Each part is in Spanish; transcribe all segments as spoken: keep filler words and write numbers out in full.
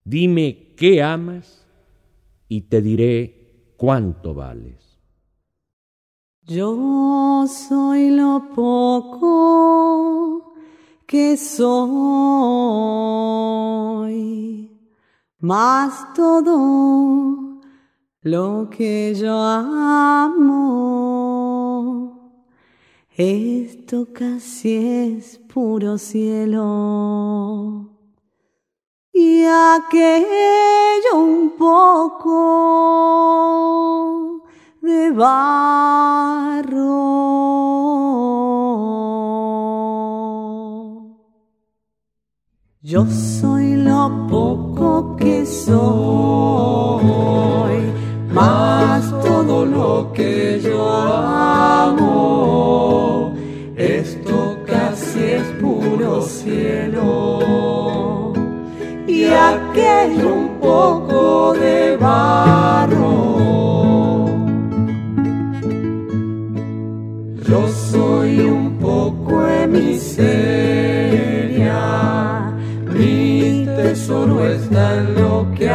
Dime qué amas y te diré cuánto vales. Yo soy lo poco que soy, más todo lo que yo amo. Esto casi es puro cielo y aquello un poco de barro. Yo soy lo poco que soy, más todo lo que yo amo. Esto casi es puro cielo y aquello un poco de barro. Yo soy un poco de miseria, mi tesoro está en lo que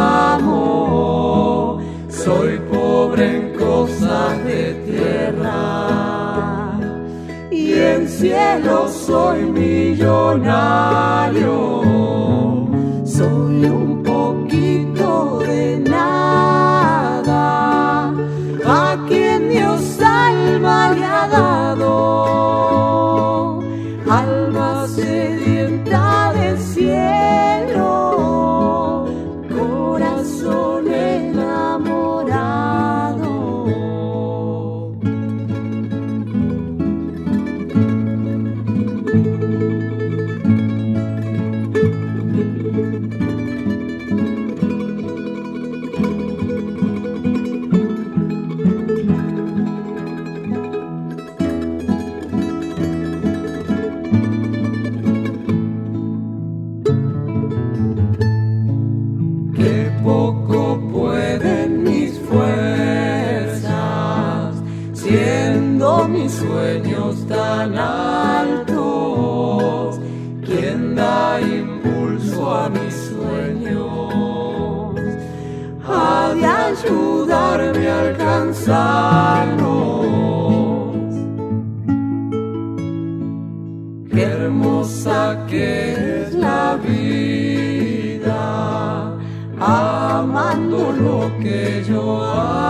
amo. Soy pobre en cosas de tierra y en cielo soy millonario. Soy un poquito de nada a quien Dios alma le ha dado, alma sedienta de cielo, corazón enamorado. Qué poco pueden mis fuerzas, siendo mis sueños tan altos. ¿Quién da impulso a mis sueños? Ha de ayudarme a alcanzarlos. Qué hermosa que es la vida, amando lo que yo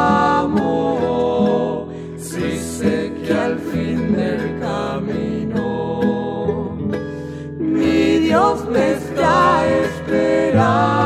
amo. Si sé que al fin del camino mi Dios me está esperando.